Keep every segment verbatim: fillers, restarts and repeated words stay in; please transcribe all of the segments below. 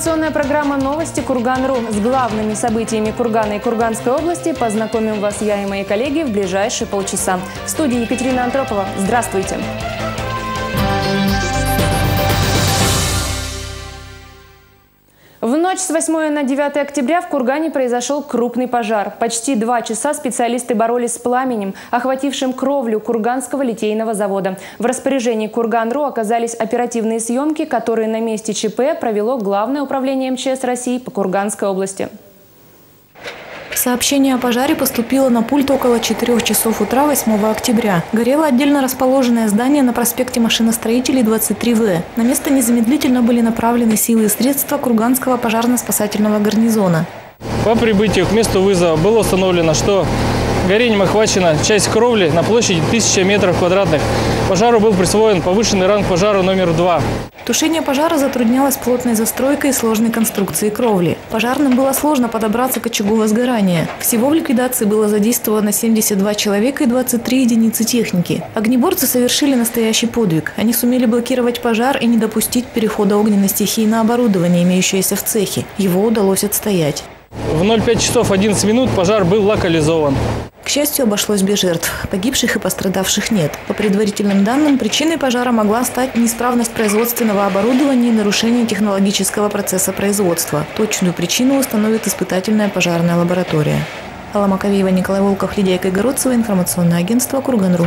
Информационная программа «Новости Курган.ру». С главными событиями Кургана и Курганской области познакомим вас я и мои коллеги в ближайшие полчаса. В студии Екатерина Антропова. Здравствуйте! В ночь с восьмого на девятое октября в Кургане произошел крупный пожар. Почти два часа специалисты боролись с пламенем, охватившим кровлю Курганского литейного завода. В распоряжении Курган.ру оказались оперативные съемки, которые на месте ЧП провело Главное управление МЧС России по Курганской области. Сообщение о пожаре поступило на пульт около четырёх часов утра восьмого октября. Горело отдельно расположенное здание на проспекте Машиностроителей, двадцать три вэ. На место незамедлительно были направлены силы и средства Курганского пожарно-спасательного гарнизона. По прибытию к месту вызова было установлено, что горением охвачена часть кровли на площади тысяча метров квадратных. Пожару был присвоен повышенный ранг пожара номер два. Тушение пожара затруднялось плотной застройкой и сложной конструкцией кровли. Пожарным было сложно подобраться к очагу возгорания. Всего в ликвидации было задействовано семьдесят два человека и двадцать три единицы техники. Огнеборцы совершили настоящий подвиг. Они сумели блокировать пожар и не допустить перехода огненной стихии на оборудование, имеющееся в цехе. Его удалось отстоять. В ноль пять часов одиннадцать минут пожар был локализован. К счастью, обошлось без жертв. Погибших и пострадавших нет. По предварительным данным, причиной пожара могла стать неисправность производственного оборудования и нарушение технологического процесса производства. Точную причину установит испытательная пожарная лаборатория. Алла Маковеева, Николай Волков, Лидия Кайгородцева, информационное агентство Курган.ру.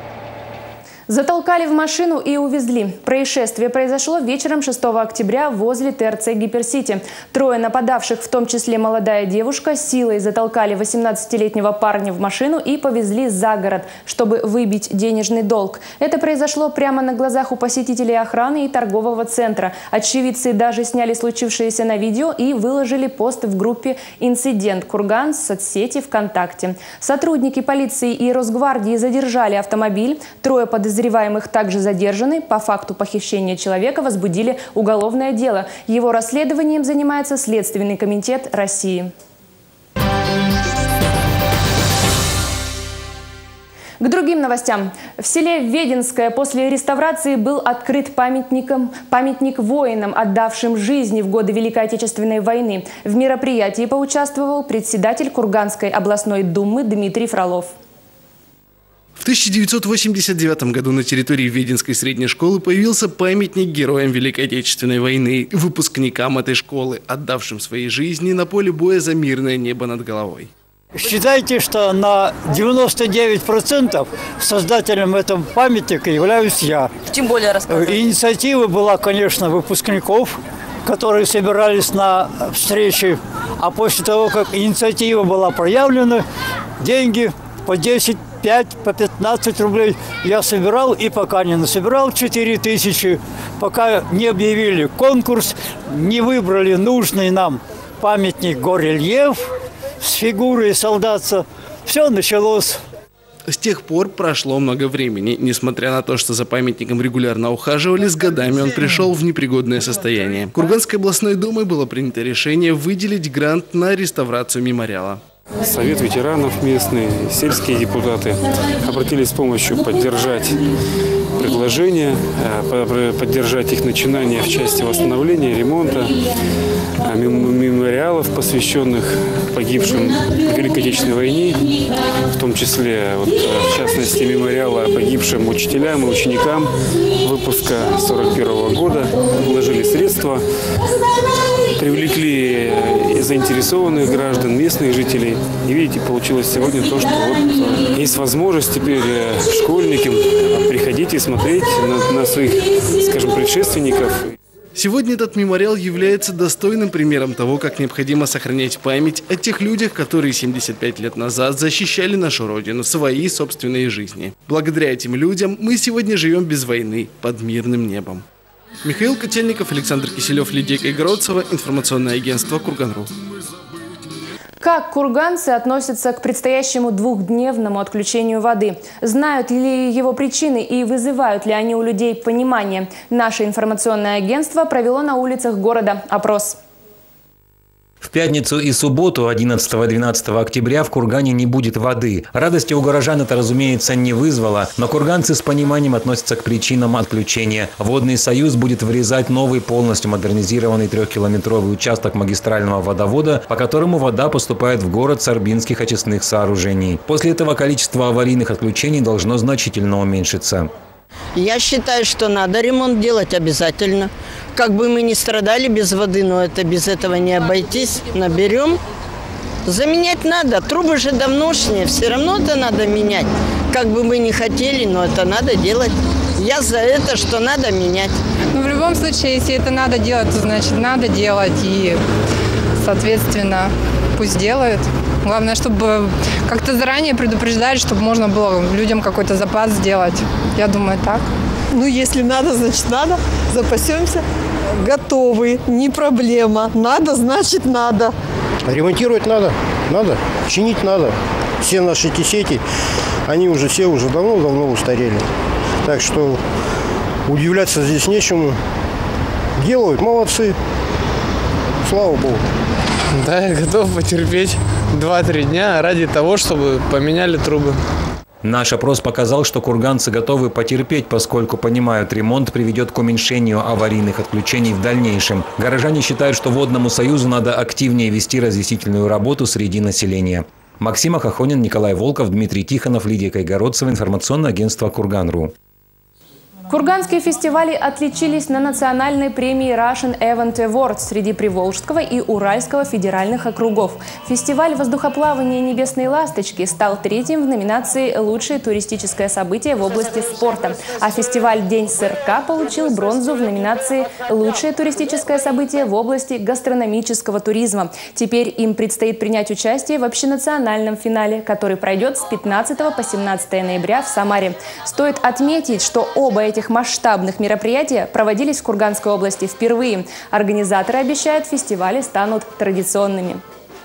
Затолкали в машину и увезли. Происшествие произошло вечером шестого октября возле ТРЦ «Гиперсити». Трое нападавших, в том числе молодая девушка, силой затолкали восемнадцатилетнего парня в машину и повезли за город, чтобы выбить денежный долг. Это произошло прямо на глазах у посетителей охраны и торгового центра. Очевидцы даже сняли случившееся на видео и выложили пост в группе «Инцидент Курган» в соцсети ВКонтакте. Сотрудники полиции и Росгвардии задержали автомобиль. Трое подозреваемых Подозреваемых также задержаны. По факту похищения человека возбудили уголовное дело. Его расследованием занимается Следственный комитет России. К другим новостям. В селе Веденское после реставрации был открыт памятником, памятник воинам, отдавшим жизни в годы Великой Отечественной войны. В мероприятии поучаствовал председатель Курганской областной думы Дмитрий Фролов. В тысяча девятьсот восемьдесят девятом году на территории Веденской средней школы появился памятник героям Великой Отечественной войны, выпускникам этой школы, отдавшим свои жизни на поле боя за мирное небо над головой. Считайте, что на девяносто девять процентов создателем этого памятника являюсь я. Тем более рассказывайте. Инициатива была, конечно, выпускников, которые собирались на встречи, а после того, как инициатива была проявлена, деньги по десять, пять, по пятнадцать рублей я собирал, и пока не насобирал четыре тысячи, пока не объявили конкурс, не выбрали нужный нам памятник горельеф с фигурой солдата, все началось. С тех пор прошло много времени. Несмотря на то, что за памятником регулярно ухаживали, с годами он пришел в непригодное состояние. Курганской областной думой было принято решение выделить грант на реставрацию мемориала. Совет ветеранов местный, сельские депутаты обратились с помощью поддержать предложения, поддержать их начинания в части восстановления, ремонта мемориалов, посвященных погибшим в Великой Отечественной войне, в том числе, вот, в частности, мемориала погибшим учителям и ученикам выпуска сорок первого года. Вложили средства, привлекли заинтересованных граждан, местных жителей. И видите, получилось сегодня то, что вот есть возможность теперь школьникам приходить и смотреть на, на своих, скажем, предшественников. Сегодня этот мемориал является достойным примером того, как необходимо сохранять память о тех людях, которые семьдесят пять лет назад защищали нашу Родину, свои собственные жизни. Благодаря этим людям мы сегодня живем без войны, под мирным небом. Михаил Котельников, Александр Киселев, Лидия Кайгородцева, информационное агентство Курган.ру. Как курганцы относятся к предстоящему двухдневному отключению воды? Знают ли его причины и вызывают ли они у людей понимание? Наше информационное агентство провело на улицах города опрос. В пятницу и субботу, одиннадцатого-двенадцатого октября, в Кургане не будет воды. Радости у горожан это, разумеется, не вызвало, но курганцы с пониманием относятся к причинам отключения. Водный союз будет врезать новый полностью модернизированный трехкилометровый участок магистрального водовода, по которому вода поступает в город с орбинских очистных сооружений. После этого количество аварийных отключений должно значительно уменьшиться. Я считаю, что надо ремонт делать обязательно. Как бы мы ни страдали без воды, но это без этого не обойтись. Наберем. Заменять надо. Трубы же давношние. Все равно это надо менять. Как бы мы ни хотели, но это надо делать. Я за это, что надо менять. Ну, в любом случае, если это надо делать, то значит надо делать. И, соответственно, пусть делают. Главное, чтобы как-то заранее предупреждать, чтобы можно было людям какой-то запас сделать. Я думаю, так. Ну, если надо, значит надо. Запасемся. Готовы. Не проблема. Надо, значит надо. Ремонтировать надо. Надо. Чинить надо. Все наши эти сети, они уже все уже давно-давно устарели. Так что удивляться здесь нечему. Делают. Молодцы. Слава Богу. Да, я готов потерпеть два-три дня ради того, чтобы поменяли трубы. Наш опрос показал, что курганцы готовы потерпеть, поскольку понимают, ремонт приведет к уменьшению аварийных отключений в дальнейшем. Горожане считают, что Водному союзу надо активнее вести разъяснительную работу среди населения. Максим Ахахонин, Николай Волков, Дмитрий Тихонов, Лидия Кайгородцева, информационное агентство Курган.ру. Курганские фестивали отличились на национальной премии Russian Event Awards среди Приволжского и Уральского федеральных округов. Фестиваль воздухоплавания «Небесные ласточки» стал третьим в номинации «Лучшее туристическое событие в области спорта». А фестиваль «День сырка» получил бронзу в номинации «Лучшее туристическое событие в области гастрономического туризма». Теперь им предстоит принять участие в общенациональном финале, который пройдет с пятнадцатого по семнадцатое ноября в Самаре. Стоит отметить, что оба эти Этих масштабных мероприятий проводились в Курганской области впервые. Организаторы обещают, фестивали станут традиционными.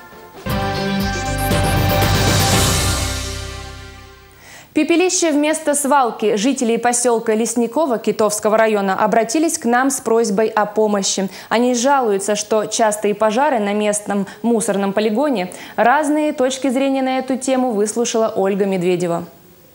Пепелище вместо свалки. Жители поселка Лесниково Китовского района обратились к нам с просьбой о помощи. Они жалуются, что частые пожары на местном мусорном полигоне. Разные точки зрения на эту тему выслушала Ольга Медведева.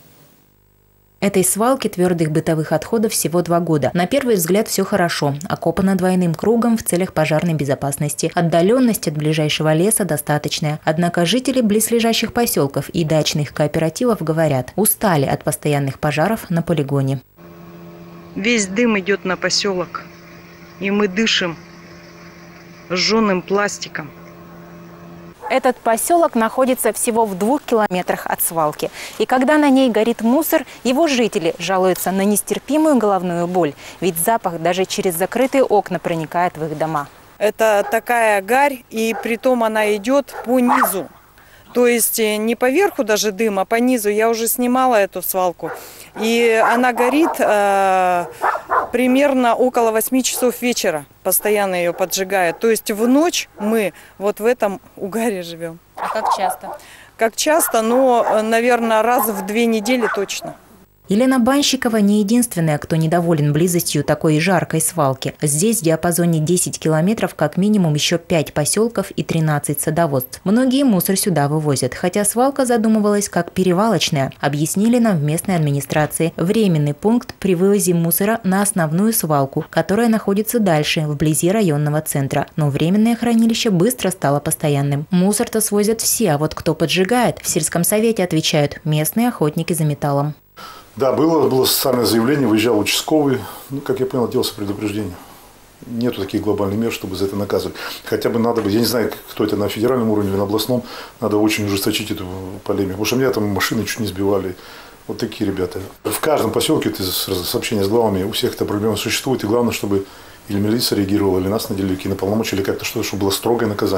Этой свалке твердых бытовых отходов всего два года. На первый взгляд все хорошо. Окопано двойным кругом в целях пожарной безопасности. Отдаленность от ближайшего леса достаточная. Однако жители близлежащих поселков и дачных кооперативов говорят, устали от постоянных пожаров на полигоне. Весь дым идет на поселок. И мы дышим сжженным пластиком. Этот поселок находится всего в двух километрах от свалки. И когда на ней горит мусор, его жители жалуются на нестерпимую головную боль. Ведь запах даже через закрытые окна проникает в их дома. Это такая гарь, и притом она идет по низу. То есть не по верху даже дым, а по низу. Я уже снимала эту свалку. И она горит э, примерно около восьми часов вечера. Постоянно ее поджигает. То есть в ночь мы вот в этом угаре живем. А как часто? Как часто, но, наверное, раз в две недели точно. Елена Банщикова не единственная, кто недоволен близостью такой жаркой свалки. Здесь в диапазоне десять километров как минимум еще пять поселков и тринадцать садоводств. Многие мусор сюда вывозят, хотя свалка задумывалась как перевалочная. Объяснили нам в местной администрации. Временный пункт при вывозе мусора на основную свалку, которая находится дальше, вблизи районного центра. Но временное хранилище быстро стало постоянным. Мусор-то свозят все, а вот кто поджигает, в сельском совете отвечают местные охотники за металлом. Да, было, было социальное заявление, выезжал участковый, ну, как я понял, делался предупреждение. Нету таких глобальных мер, чтобы за это наказывать. Хотя бы надо бы, я не знаю, кто это на федеральном уровне или на областном, надо очень ужесточить эту полемику. Потому что меня там машины чуть не сбивали. Вот такие ребята. В каждом поселке это сообщение с главами, у всех эта проблема существует. И главное, чтобы или милиция реагировала, или нас наделили какие-то полномочия, или как-то что-то, чтобы было строгое наказание.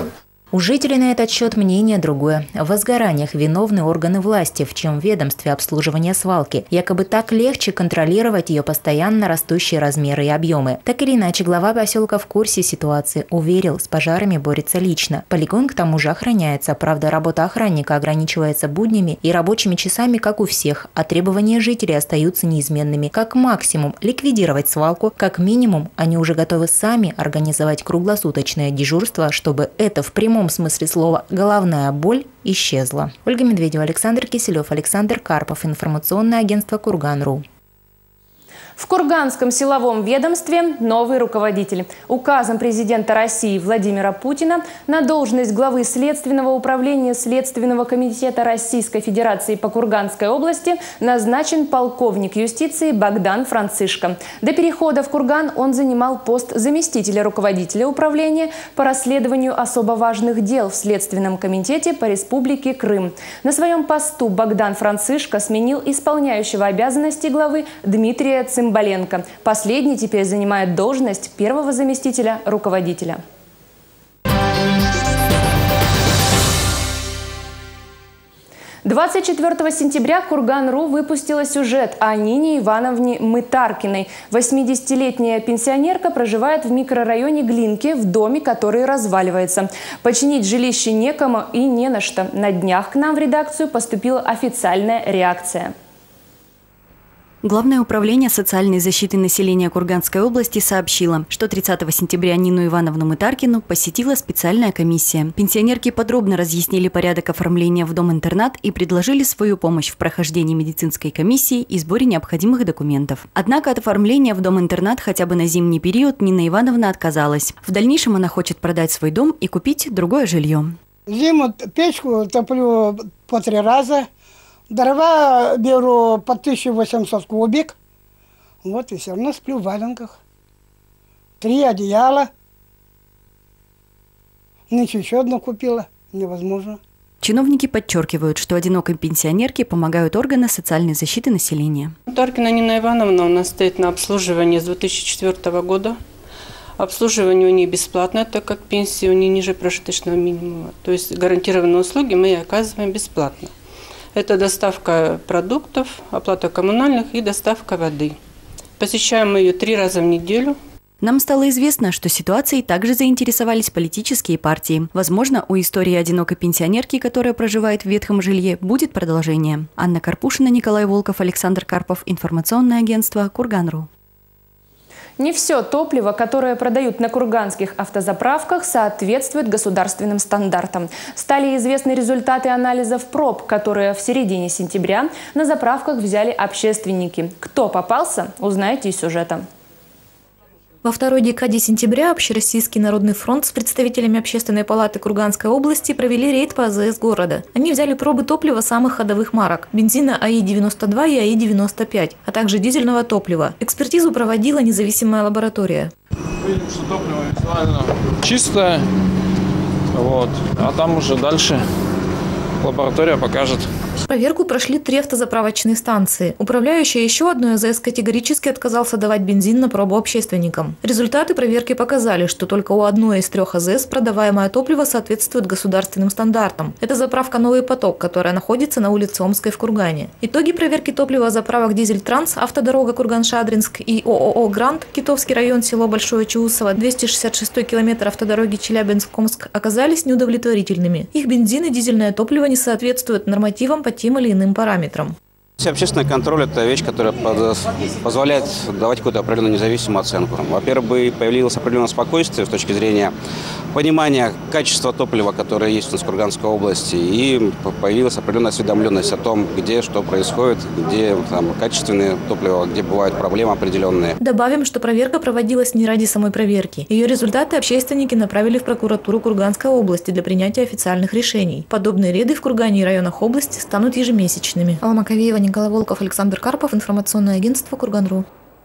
У жителей на этот счет мнение другое. В возгораниях виновны органы власти, в чем ведомстве обслуживания свалки. Якобы так легче контролировать ее постоянно растущие размеры и объемы. Так или иначе, глава поселка в курсе ситуации. Уверил, с пожарами борется лично. Полигон к тому же охраняется. Правда, работа охранника ограничивается буднями и рабочими часами, как у всех. А требования жителей остаются неизменными. Как максимум ликвидировать свалку, как минимум они уже готовы сами организовать круглосуточное дежурство, чтобы это в прямом В прямом смысле слова головная боль исчезла. Ольга Медведева, Александр Киселев, Александр Карпов. Информационное агентство Курган.ру. В Курганском силовом ведомстве новый руководитель. Указом президента России Владимира Путина на должность главы Следственного управления Следственного комитета Российской Федерации по Курганской области назначен полковник юстиции Богдан Францишко. До перехода в Курган он занимал пост заместителя руководителя управления по расследованию особо важных дел в Следственном комитете по Республике Крым. На своем посту Богдан Францишко сменил исполняющего обязанности главы Дмитрия Цимбалюка. Последний теперь занимает должность первого заместителя руководителя. двадцать четвёртого сентября Курган.ру выпустила сюжет о Нине Ивановне Мытаркиной. восьмидесятилетняя пенсионерка проживает в микрорайоне Глинки в доме, который разваливается. Починить жилище некому и не на что. На днях к нам в редакцию поступила официальная реакция. Главное управление социальной защиты населения Курганской области сообщило, что тридцатого сентября Нину Ивановну Мытаркину посетила специальная комиссия. Пенсионерки подробно разъяснили порядок оформления в дом-интернат и предложили свою помощь в прохождении медицинской комиссии и сборе необходимых документов. Однако от оформления в дом-интернат хотя бы на зимний период Нина Ивановна отказалась. В дальнейшем она хочет продать свой дом и купить другое жилье. Зиму печку топлю по три раза. Дрова беру по тысяче восемьсот кубик. Вот и все равно сплю в валенках. Три одеяла. Нынче еще одно купила. Невозможно. Чиновники подчеркивают, что одинокой пенсионерке помогают органы социальной защиты населения. Мытаркина Нина Ивановна у нас стоит на обслуживании с две тысячи четвёртого года. Обслуживание у нее бесплатное, так как пенсия у нее ниже прожиточного минимума. То есть гарантированные услуги мы ей оказываем бесплатно. Это доставка продуктов, оплата коммунальных и доставка воды. Посещаем мы ее три раза в неделю. Нам стало известно, что ситуацией также заинтересовались политические партии. Возможно, у истории одинокой пенсионерки, которая проживает в ветхом жилье, будет продолжение. Анна Карпушина, Николай Волков, Александр Карпов. Информационное агентство Курган.ру. Не все топливо, которое продают на курганских автозаправках, соответствует государственным стандартам. Стали известны результаты анализов проб, которые в середине сентября на заправках взяли общественники. Кто попался, узнаете из сюжета. Во второй декаде сентября Общероссийский народный фронт с представителями Общественной палаты Курганской области провели рейд по АЗС города. Они взяли пробы топлива самых ходовых марок – бензина АИ девяносто два и АИ девяносто пять, а также дизельного топлива. Экспертизу проводила независимая лаборатория. Видим, что топливо визуально чистое, вот, а там уже дальше лаборатория покажет. Проверку прошли три автозаправочные станции. Управляющий еще одной АЗС категорически отказался давать бензин на пробу общественникам. Результаты проверки показали, что только у одной из трех АЗС продаваемое топливо соответствует государственным стандартам. Это заправка «Новый поток», которая находится на улице Омской в Кургане. Итоги проверки топлива заправок «Дизель-Транс», «Автодорога Курган-Шадринск» и ООО «Грант», Китовский район, село Большое Чаусово, двести шестьдесят шестой километр автодороги Челябинск-Омск, оказались неудовлетворительными. Их бензин и дизельное топливо не соответствуют нормативам по тем или иным параметрам. Общественный контроль – это вещь, которая позволяет давать какую-то определенную независимую оценку. Во-первых, появилось определенное спокойствие с точки зрения понимания качества топлива, которое есть у нас в Курганской области, и появилась определенная осведомленность о том, где что происходит, где там качественное топливо, где бывают проблемы определенные. Добавим, что проверка проводилась не ради самой проверки. Ее результаты общественники направили в прокуратуру Курганской области для принятия официальных решений. Подобные рейды в Кургане и районах области станут ежемесячными. Алла Маковеева, Николай Волков, Александр Карпов. Информационное агентство Курган.ру.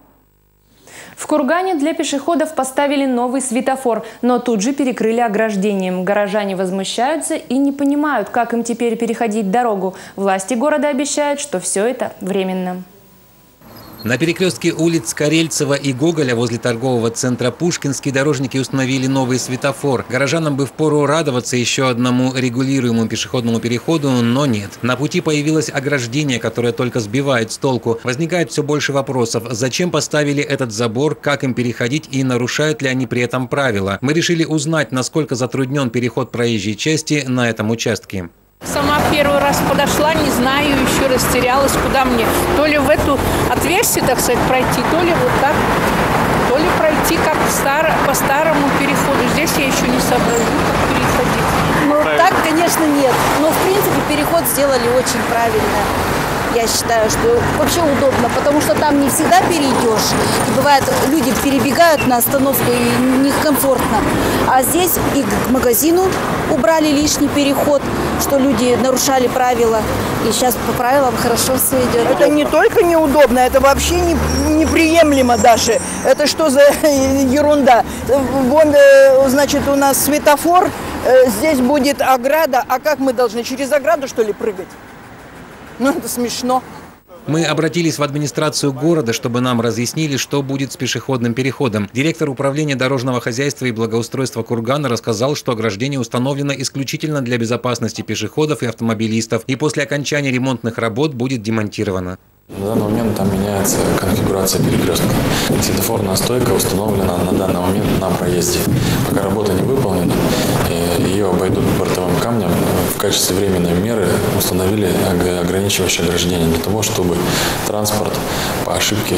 В Кургане для пешеходов поставили новый светофор, но тут же перекрыли ограждением. Горожане возмущаются и не понимают, как им теперь переходить дорогу. Власти города обещают, что все это временно. На перекрестке улиц Карельцева и Гоголя возле торгового центра Пушкинский дорожники установили новый светофор. Горожанам бы впору радоваться еще одному регулируемому пешеходному переходу, но нет. На пути появилось ограждение, которое только сбивает с толку. Возникает все больше вопросов. Зачем поставили этот забор, как им переходить и нарушают ли они при этом правила? Мы решили узнать, насколько затруднен переход проезжей части на этом участке. Сама первый раз подошла, не знаю, еще растерялась, куда мне. То ли в эту отверстие, так сказать, пройти, то ли вот так, то ли пройти как старо, по старому переходу. Здесь я еще не соображу, как переходить. Ну, так, конечно, нет. Но, в принципе, переход сделали очень правильно. Я считаю, что вообще удобно, потому что там не всегда перейдешь. И бывает, люди перебегают на остановку и некомфортно. А здесь и к магазину убрали лишний переход, что люди нарушали правила. И сейчас по правилам хорошо все идет. Это не только неудобно, это вообще не, неприемлемо даже. Это что за ерунда? Вон, значит, у нас светофор, здесь будет ограда. А как мы должны, через ограду, что ли, прыгать? Ну, это смешно. Мы обратились в администрацию города, чтобы нам разъяснили, что будет с пешеходным переходом. Директор управления дорожного хозяйства и благоустройства Кургана рассказал, что ограждение установлено исключительно для безопасности пешеходов и автомобилистов, и после окончания ремонтных работ будет демонтировано. На данный момент там меняется конфигурация перекрестка. Светофорная стойка установлена на данный момент на проезде. Пока работа не выполнена, ее обойдут бортовым камнем. В качестве временной меры установили ограничивающее ограждение для того, чтобы транспорт по ошибке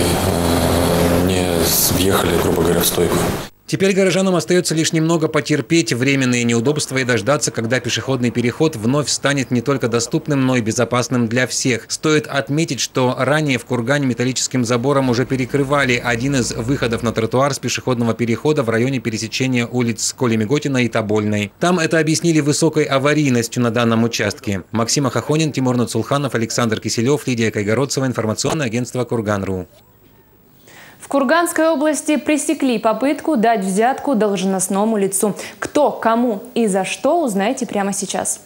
не въехали, грубо говоря, в стойку. Теперь горожанам остается лишь немного потерпеть временные неудобства и дождаться, когда пешеходный переход вновь станет не только доступным, но и безопасным для всех. Стоит отметить, что ранее в Кургане металлическим забором уже перекрывали один из выходов на тротуар с пешеходного перехода в районе пересечения улиц Колемиготина и Тобольной. Там это объяснили высокой аварийностью на данном участке. Максим Ахахонин, Тимур Нацулханов, Александр Киселев, Лидия Кайгородцева, информационное агентство Курган.ру. В Курганской области пресекли попытку дать взятку должностному лицу. Кто, кому и за что, узнаете прямо сейчас.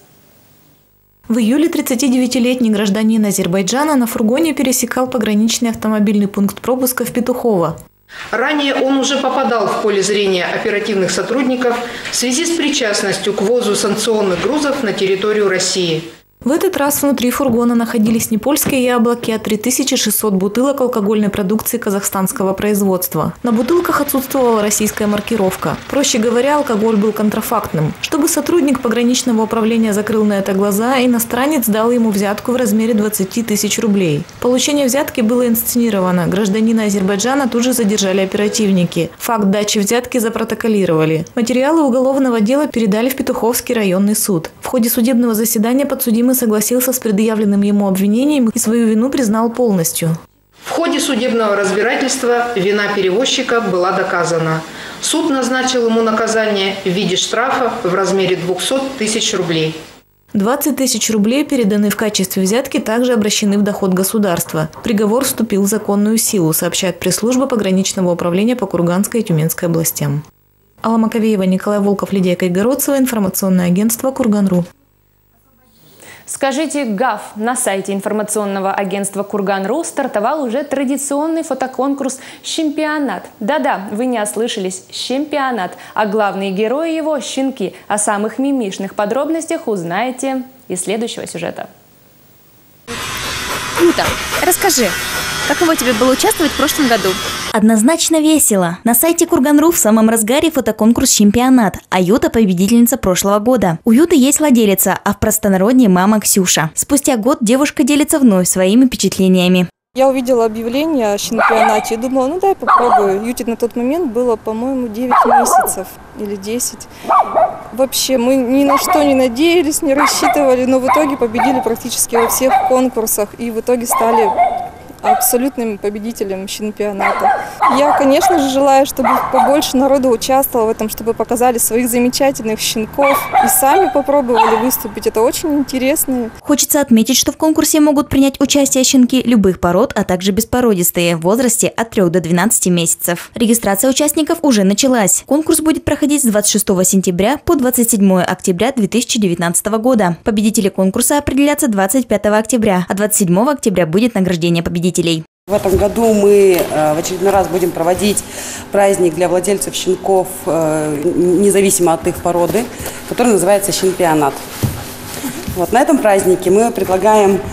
В июле тридцатидевятилетний гражданин Азербайджана на фургоне пересекал пограничный автомобильный пункт пропуска в Петухово. Ранее он уже попадал в поле зрения оперативных сотрудников в связи с причастностью к ввозу санкционных грузов на территорию России. В этот раз внутри фургона находились не польские яблоки, а три тысячи шестьсот бутылок алкогольной продукции казахстанского производства. На бутылках отсутствовала российская маркировка. Проще говоря, алкоголь был контрафактным. Чтобы сотрудник пограничного управления закрыл на это глаза, иностранец дал ему взятку в размере двадцати тысяч рублей. Получение взятки было инсценировано. Гражданина Азербайджана тут же задержали оперативники. Факт дачи взятки запротоколировали. Материалы уголовного дела передали в Петуховский районный суд. В ходе судебного заседания подсудимый согласился с предъявленным ему обвинением и свою вину признал полностью. В ходе судебного разбирательства вина перевозчика была доказана. Суд назначил ему наказание в виде штрафа в размере двухсот тысяч рублей. двадцать тысяч рублей, переданные в качестве взятки, также обращены в доход государства. Приговор вступил в законную силу, сообщает пресс-служба пограничного управления по Курганской и Тюменской областям. Алла Маковеева, Николай Волков, Лидия Кайгородцева, информационное агентство Курган.ру. Скажите, ГАФ. На сайте информационного агентства Курган.ру стартовал уже традиционный фотоконкурс «Щемпионат». Да-да, вы не ослышались. «Щемпионат». А главные герои его – щенки. О самых мимишных подробностях узнаете из следующего сюжета. Юта, расскажи, каково тебе было участвовать в прошлом году? Однозначно весело. На сайте Курган.ру в самом разгаре фотоконкурс «Чемпионат», а Юта – победительница прошлого года. У Юты есть владелица, а в простонародье мама Ксюша. Спустя год девушка делится вновь своими впечатлениями. Я увидела объявление о чемпионате и думала, ну дай попробую. Юте на тот момент было, по-моему, девять месяцев или десять. Вообще мы ни на что не надеялись, не рассчитывали, но в итоге победили практически во всех конкурсах и в итоге стали абсолютным победителем чемпионата. Я, конечно же, желаю, чтобы побольше народу участвовало в этом, чтобы показали своих замечательных щенков и сами попробовали выступить. Это очень интересно. Хочется отметить, что в конкурсе могут принять участие щенки любых пород, а также беспородистые в возрасте от трёх до двенадцати месяцев. Регистрация участников уже началась. Конкурс будет проходить с двадцать шестого сентября по двадцать седьмое октября две тысячи девятнадцатого года. Победители конкурса определятся двадцать пятого октября, а двадцать седьмого октября будет награждение победителей. В этом году мы в очередной раз будем проводить праздник для владельцев щенков, независимо от их породы, который называется «Щенпионат». Вот, на этом празднике мы предлагаем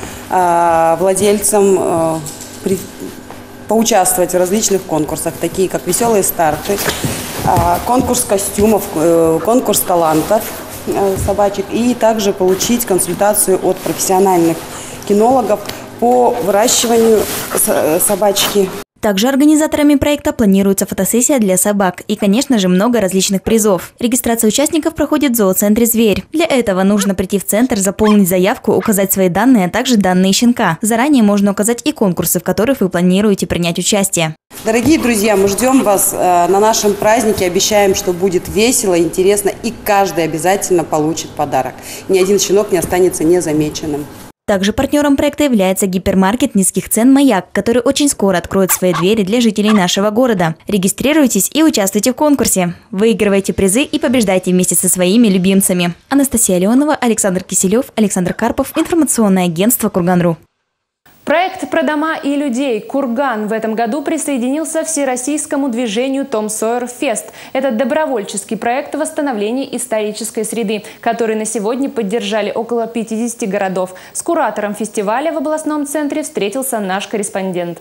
владельцам поучаствовать в различных конкурсах, такие как «Веселые старты», конкурс костюмов, конкурс талантов собачек, и также получить консультацию от профессиональных кинологов по выращиванию собачки. Также организаторами проекта планируется фотосессия для собак и, конечно же, много различных призов. Регистрация участников проходит в зооцентре «Зверь». Для этого нужно прийти в центр, заполнить заявку, указать свои данные, а также данные щенка. Заранее можно указать и конкурсы, в которых вы планируете принять участие. Дорогие друзья, мы ждем вас на нашем празднике. Обещаем, что будет весело, интересно, и каждый обязательно получит подарок. Ни один щенок не останется незамеченным. Также партнером проекта является гипермаркет низких цен «Маяк», который очень скоро откроет свои двери для жителей нашего города. Регистрируйтесь и участвуйте в конкурсе. Выигрывайте призы и побеждайте вместе со своими любимцами. Анастасия Леонова, Александр Киселев, Александр Карпов, информационное агентство «Курган.ру». Проект «Про дома и людей» «Курган» в этом году присоединился к всероссийскому движению «Том Сойер Фест». Это добровольческий проект восстановления исторической среды, который на сегодня поддержали около пятидесяти городов. С куратором фестиваля в областном центре встретился наш корреспондент.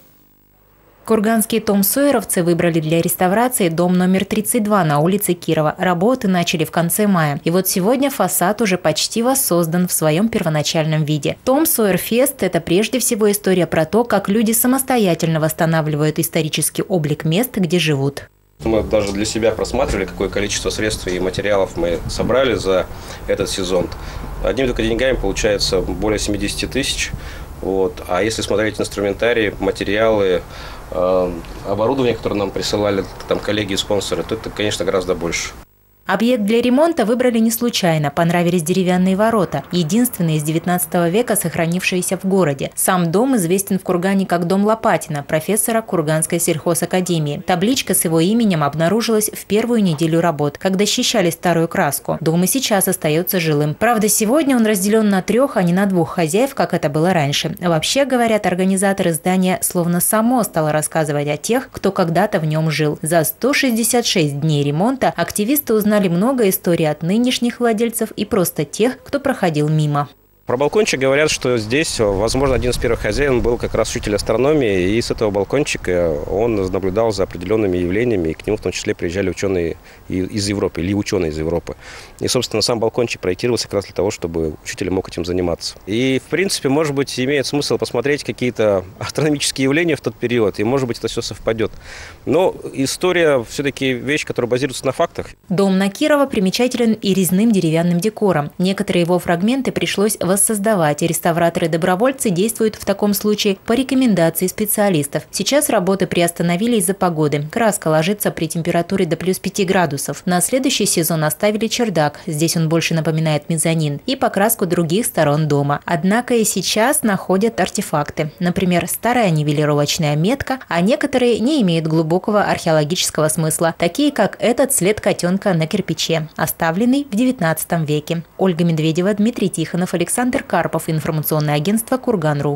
Курганские томсойеровцы выбрали для реставрации дом номер тридцать два на улице Кирова. Работы начали в конце мая. И вот сегодня фасад уже почти воссоздан в своем первоначальном виде. Том Сойер Фест – это прежде всего история про то, как люди самостоятельно восстанавливают исторический облик мест, где живут. Мы даже для себя просматривали, какое количество средств и материалов мы собрали за этот сезон. Одними только деньгами получается более семидесяти тысяч. Вот. А если смотреть инструментарий, материалы, э, оборудование, которое нам присылали там, коллеги и спонсоры, то это, конечно, гораздо больше. Объект для ремонта выбрали не случайно. Понравились деревянные ворота, единственные из девятнадцатого века, сохранившиеся в городе. Сам дом известен в Кургане как дом Лопатина, профессора Курганской сельхозакадемии. Табличка с его именем обнаружилась в первую неделю работ, когда счищали старую краску. Дом и сейчас остается жилым. Правда, сегодня он разделен на трех, а не на двух хозяев, как это было раньше. Вообще, говорят организаторы, здания словно само стало рассказывать о тех, кто когда-то в нем жил. За сто шестьдесят шесть дней ремонта активисты узнали много историй от нынешних владельцев и просто тех, кто проходил мимо. Про балкончик говорят, что здесь, возможно, один из первых хозяин был как раз учитель астрономии, и с этого балкончика он наблюдал за определенными явлениями, и к нему в том числе приезжали ученые из Европы, или ученые из Европы. И, собственно, сам балкончик проектировался как раз для того, чтобы учитель мог этим заниматься. И, в принципе, может быть, имеет смысл посмотреть какие-то астрономические явления в тот период, и, может быть, это все совпадет. Но история все-таки вещь, которая базируется на фактах. Дом на Кирова примечателен и резным деревянным декором. Некоторые его фрагменты пришлось воссоздавать, и реставраторы-добровольцы действуют в таком случае по рекомендации специалистов. Сейчас работы приостановили из-за погоды. Краска ложится при температуре до плюс пяти градусов. На следующий сезон оставили чердак. Здесь он больше напоминает мезонин. И покраску других сторон дома. Однако и сейчас находят артефакты. Например, старая нивелировочная метка, а некоторые не имеют глубокого археологического смысла, такие как этот след котенка на кирпиче, оставленный в девятнадцатом веке. Ольга Медведева, Дмитрий Тихонов, Александр Карпов, информационное агентство «Курган.ру».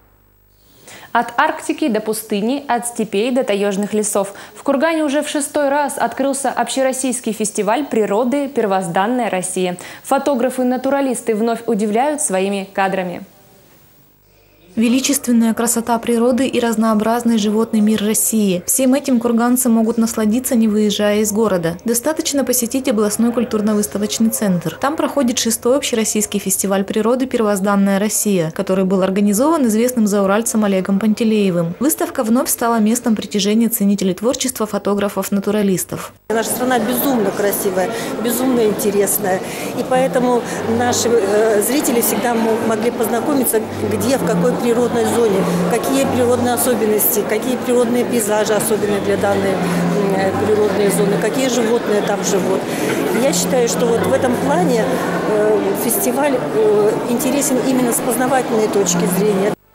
От Арктики до пустыни, от степей до таежных лесов. В Кургане уже в шестой раз открылся общероссийский фестиваль природы «Первозданная Россия». Фотографы-натуралисты вновь удивляют своими кадрами. Величественная красота природы и разнообразный животный мир России. Всем этим курганцы могут насладиться, не выезжая из города. Достаточно посетить областной культурно-выставочный центр. Там проходит шестой общероссийский фестиваль природы «Первозданная Россия», который был организован известным зауральцем Олегом Пантелеевым. Выставка вновь стала местом притяжения ценителей творчества фотографов-натуралистов. Наша страна безумно красивая, безумно интересная. И поэтому наши э, зрители всегда могли познакомиться, где, в какой природной зоне, какие природные особенности, какие природные пейзажи особенные для данной э, природной зоны, какие животные там живут. Я считаю, что вот в этом плане э, фестиваль э, интересен именно с познавательной точки зрения.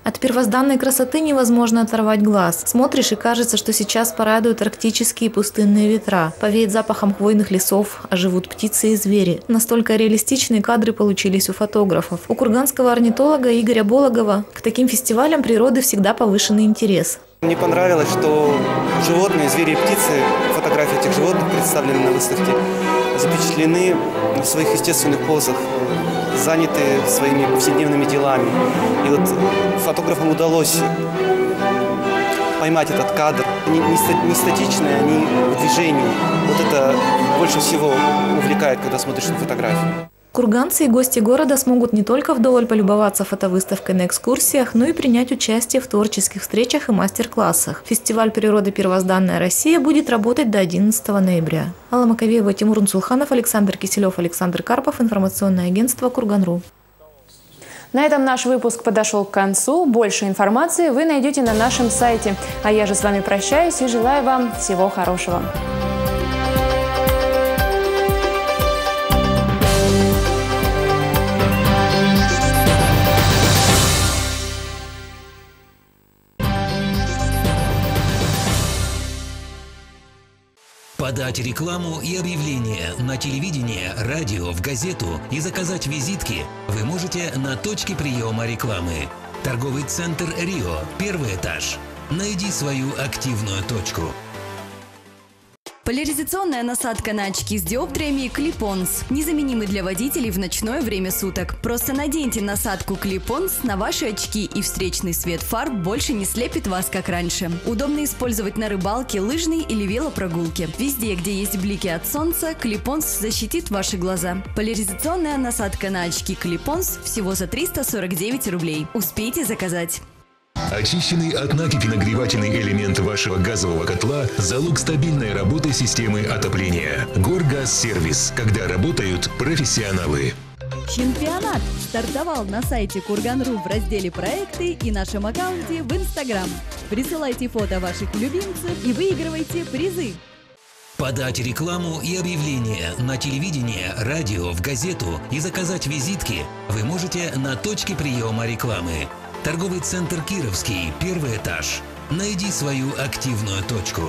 От первозданной красоты невозможно оторвать глаз. Смотришь и кажется, что сейчас порадуют арктические пустынные ветра. Повеет запахом хвойных лесов, оживут птицы и звери. Настолько реалистичные кадры получились у фотографов. У курганского орнитолога Игоря Бологова к таким фестивалям природы всегда повышенный интерес. Мне понравилось, что животные, звери и птицы, фотографии этих животных представлены на выставке, запечатлены в своих естественных позах, заняты своими повседневными делами. И вот фотографам удалось поймать этот кадр. Они не статичные, они в движении. Вот это больше всего увлекает, когда смотришь на фотографии. Курганцы и гости города смогут не только вдоволь полюбоваться фотовыставкой на экскурсиях, но и принять участие в творческих встречах и мастер-классах. Фестиваль природы «Первозданная Россия» будет работать до одиннадцатого ноября. Алла Маковеева, Тимур Унцулханов, Александр Киселев, Александр Карпов. Информационное агентство «Курган.ру». На этом наш выпуск подошел к концу. Больше информации вы найдете на нашем сайте. А я же с вами прощаюсь и желаю вам всего хорошего. Подать рекламу и объявления на телевидение, радио, в газету и заказать визитки вы можете на точке приема рекламы. Торговый центр «Рио», первый этаж. Найди свою активную точку. Поляризационная насадка на очки с диоптриями Клипонс. Незаменимый для водителей в ночное время суток. Просто наденьте насадку Клипонс на ваши очки, и встречный свет фар больше не слепит вас, как раньше. Удобно использовать на рыбалке, лыжной или велопрогулке. Везде, где есть блики от солнца, Клипонс защитит ваши глаза. Поляризационная насадка на очки Клипонс всего за триста сорок девять рублей. Успейте заказать. Очищенный от накипи нагревательный элемент вашего газового котла – залог стабильной работы системы отопления. Горгазсервис, когда работают профессионалы. Чемпионат стартовал на сайте Курган.ру в разделе «Проекты» и нашем аккаунте в Инстаграм. Присылайте фото ваших любимцев и выигрывайте призы. Подать рекламу и объявления на телевидение, радио, в газету и заказать визитки вы можете на точке приема рекламы. Торговый центр «Кировский», первый этаж. Найди свою активную точку.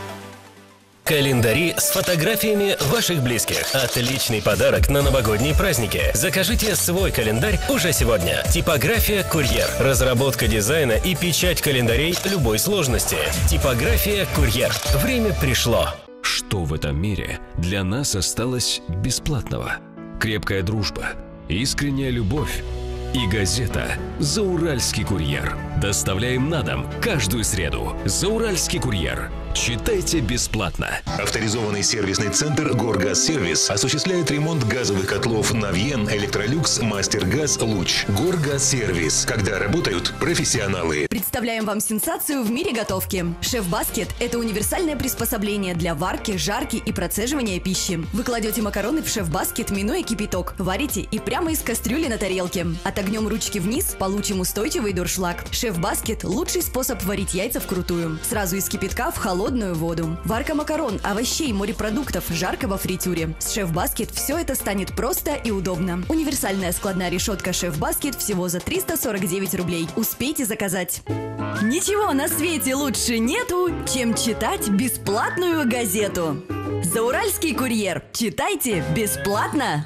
Календари с фотографиями ваших близких. Отличный подарок на новогодние праздники. Закажите свой календарь уже сегодня. Типография «Курьер». Разработка дизайна и печать календарей любой сложности. Типография «Курьер». Время пришло. Что в этом мире для нас осталось бесплатного? Крепкая дружба, искренняя любовь и газета «Зауральский курьер». Доставляем на дом каждую среду. «Зауральский курьер». Читайте бесплатно. Авторизованный сервисный центр «Горгазсервис» осуществляет ремонт газовых котлов «Навьен», «Электролюкс», «Мастергаз», «Луч». «Горгазсервис», когда работают профессионалы. Представляем вам сенсацию в мире готовки. Шеф-баскет – это универсальное приспособление для варки, жарки и процеживания пищи. Вы кладете макароны в шеф-баскет, минуя кипяток, варите и прямо из кастрюли на тарелке. От огнем ручки вниз получим устойчивый дуршлаг. Шеф-баскет – лучший способ варить яйца вкрутую. Сразу из кипятка в холодную холодную воду. Варка макарон, овощей, морепродуктов, жарко во фритюре. С Шеф-баскет все это станет просто и удобно. Универсальная складная решетка Шеф-баскет всего за триста сорок девять рублей. Успейте заказать. Ничего на свете лучше нету, чем читать бесплатную газету. Зауральский курьер. Читайте бесплатно.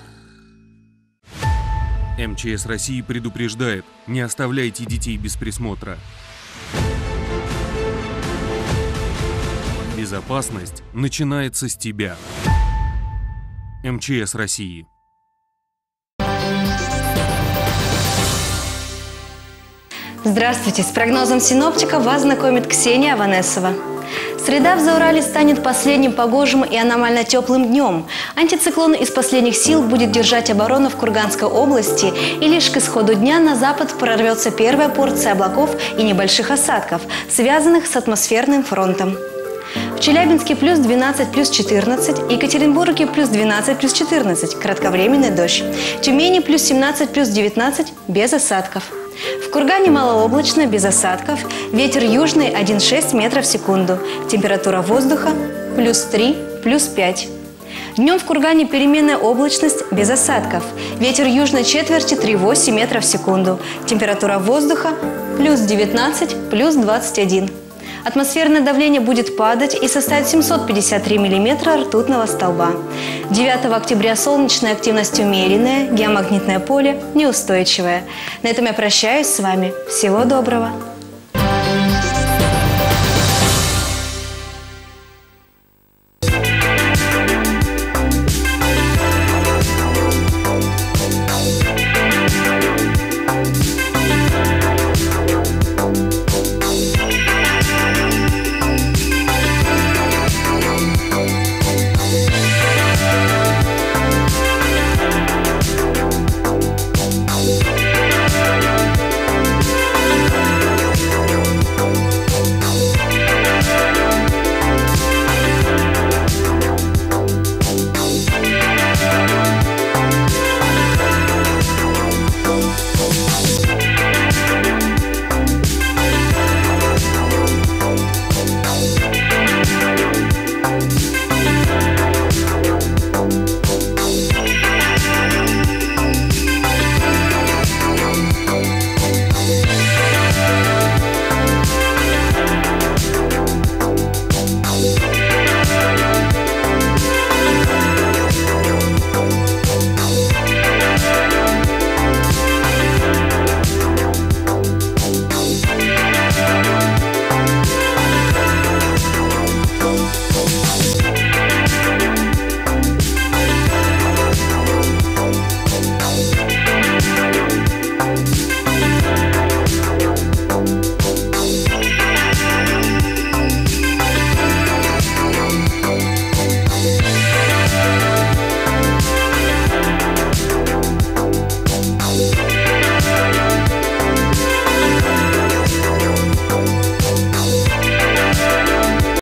МЧС России предупреждает: не оставляйте детей без присмотра. Безопасность начинается с тебя. МЧС России. Здравствуйте! С прогнозом синоптика вас знакомит Ксения Аванесова. Среда в Заурале станет последним погожим и аномально теплым днем. Антициклон из последних сил будет держать оборону в Курганской области, и лишь к исходу дня на запад прорвется первая порция облаков и небольших осадков, связанных с атмосферным фронтом. В Челябинске плюс двенадцать, плюс четырнадцать, Екатеринбурге плюс двенадцать, плюс четырнадцать, кратковременный дождь. Тюмени плюс семнадцать, плюс девятнадцать, без осадков. В Кургане малооблачно, без осадков, ветер южный один целых шесть десятых метров в секунду, температура воздуха плюс три, плюс пять. Днем в Кургане переменная облачность без осадков. Ветер южной четверти три целых восемь метров в секунду. Температура воздуха плюс девятнадцать, плюс двадцать один. Атмосферное давление будет падать и составит семьсот пятьдесят три миллиметра ртутного столба. девятого октября солнечная активность умеренная, геомагнитное поле неустойчивое. На этом я прощаюсь с вами. Всего доброго!